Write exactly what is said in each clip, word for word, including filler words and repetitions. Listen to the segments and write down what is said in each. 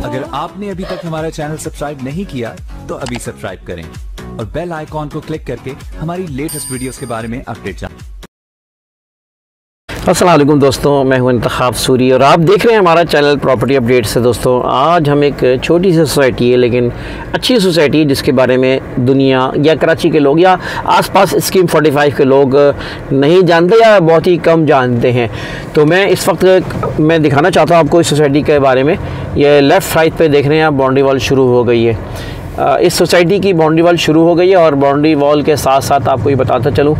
अगर आपने अभी तक हमारा चैनल सब्सक्राइब नहीं किया तो अभी सब्सक्राइब करें और बेल आइकॉन को क्लिक करके हमारी लेटेस्ट वीडियोस के बारे में अपडेट जानें। अस्सलाम वालेकुम दोस्तों, मैं हूं इंतखाब सूरी और आप देख रहे हैं हमारा चैनल प्रॉपर्टी अपडेट से। दोस्तों आज हम एक छोटी सी सोसाइटी है लेकिन अच्छी सोसाइटी है जिसके बारे में दुनिया या कराची के लोग या आसपास स्कीम पैंतालीस के लोग नहीं जानते या बहुत ही कम जानते हैं। तो मैं इस वक्त मैं दिखाना चाहता हूँ आपको इस सोसाइटी के बारे में। ये लेफ़्ट साइड पर देख रहे हैं आप, बाउंड्री वॉल शुरू हो गई है। इस सोसाइटी की बाउंड्री वॉल शुरू हो गई है और बाउंड्री वॉल के साथ साथ आपको ये बताता चलूँ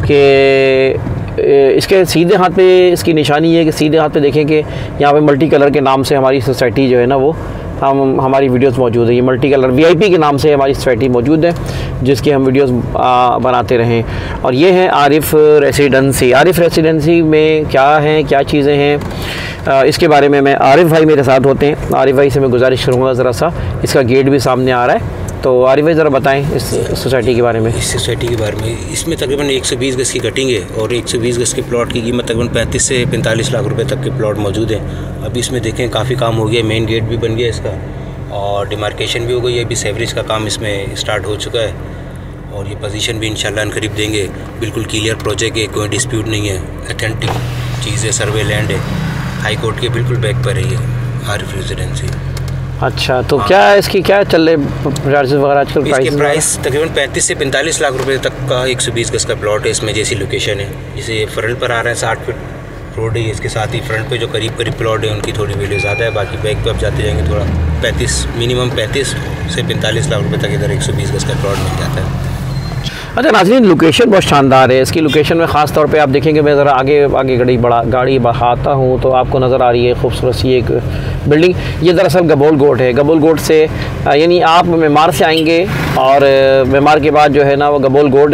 कि इसके सीधे हाथ पे इसकी निशानी है कि सीधे हाथ पे देखें कि यहाँ पे मल्टी कलर के नाम से हमारी सोसाइटी जो है ना वो हम हमारी वीडियोस मौजूद है। ये मल्टी कलर वीआईपी के नाम से हमारी सोसाइटी मौजूद है जिसकी हम वीडियोस आ, बनाते रहें। और ये है आरिफ रेसिडेंसी। आरिफ रेसिडेंसी में क्या है, क्या चीज़ें हैं, इसके बारे में मैं आरिफ भाई मेरे साथ होते हैं। आरिफ भाई से मैं गुजारिश करूँगा ज़रा सा, इसका गेट भी सामने आ रहा है, तो आरिफ भाई ज़रा बताएं इस सोसाइटी के बारे में। इस सोसाइटी के बारे में, इसमें तकरीबन एक सौ बीस गज़ की कटिंग है और एक सौ बीस गज़ के प्लॉट की कीमत तकरीबन पैंतीस से पैंतालीस लाख रुपए तक के प्लॉट मौजूद हैं। अभी इसमें देखें काफ़ी काम हो गया, मेन गेट भी बन गया इसका और डिमार्केशन भी हो गई है। अभी सेवरेज का काम इसमें स्टार्ट हो चुका है और ये पोजीशन भी इंशाल्लाह अनकरीब देंगे। बिल्कुल क्लियर प्रोजेक्ट है, कोई डिस्प्यूट नहीं है, अथेंटिक चीज़ है, सर्वे लैंड है, हाई कोर्ट के बिल्कुल बैक पर है ये आरिफ रेजिडेंसी। अच्छा, तो हाँ। क्या इसकी क्या चल रहे चार्जेस वगैरह आजकल? इसके प्राइस तकरीबन पैंतीस से पैंतालीस लाख रुपए तक का एक सौ बीस गज़ का प्लॉट है। इसमें जैसी लोकेशन है, जैसे फ्रंट पर आ रहा है साठ फीट रोड है, इसके साथ ही फ्रंट पे जो करीब करीब प्लॉट है उनकी थोड़ी वैल्यू ज़्यादा है। बाकी बैक पे आप जाते जाएंगे थोड़ा पैंतीस मिनिमम पैंतीस से पैंतालीस लाख रुपये तक इधर एक सौ बीस गज़ का प्लॉट मिल जाता है। अच्छा नाज़रीन, लोकेशन बहुत शानदार है। इसकी लोकेशन में ख़ास तौर पे आप देखेंगे, मैं ज़रा आगे आगे गाड़ी बढ़ा गाड़ी बढ़ाता हूँ तो आपको नज़र आ रही है खूबसूरत सी एक बिल्डिंग। ये दरअसल गबोल गोट है। गबोल गोट से यानी आप मेमार से आएंगे और मेमार के बाद जो है ना वो गबोल गोट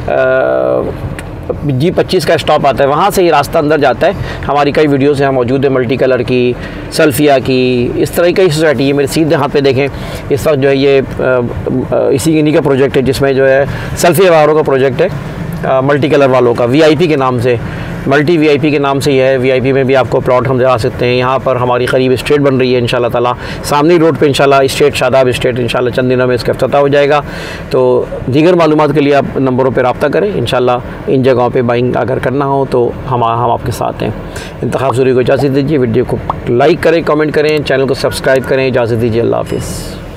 है, जी पच्चीस का स्टॉप आता है, वहाँ से ही रास्ता अंदर जाता है। हमारी कई वीडियोस यहाँ मौजूद है, मल्टी कलर की, सल्फिया की, इस तरह की सोसाइटी है। मेरे सीधे हाथ पे देखें इस वक्त जो है ये इसी इन्हीं का प्रोजेक्ट है जिसमें जो है सल्फिया वालों का प्रोजेक्ट है, मल्टी कलर वालों का वीआईपी के नाम से, मल्टी वीआईपी के नाम से ही है। वीआईपी में भी आपको प्लॉट हम दिखा सकते हैं। यहाँ पर हमारी करीब स्टेट बन रही है इंशाल्लाह ताला, सामने रोड पे इंशाल्लाह स्टेट, शादाब स्टेट इंशाल्लाह चंद दिनों में इसका इफ्तिताह हो जाएगा। तो दीगर मालूमात के लिए आप नंबरों पर रब्ता करें। इंशाल्लाह इन जगहों पे बाइंग अगर करना हो तो हम हम आपके साथ हैं। इंतखाब सूरी को इजाज़त दीजिए, वीडियो को लाइक करें, कमेंट करें, चैनल को सब्सक्राइब करें। इजाज़त दीजिए, अल्लाह हाफ़िज़।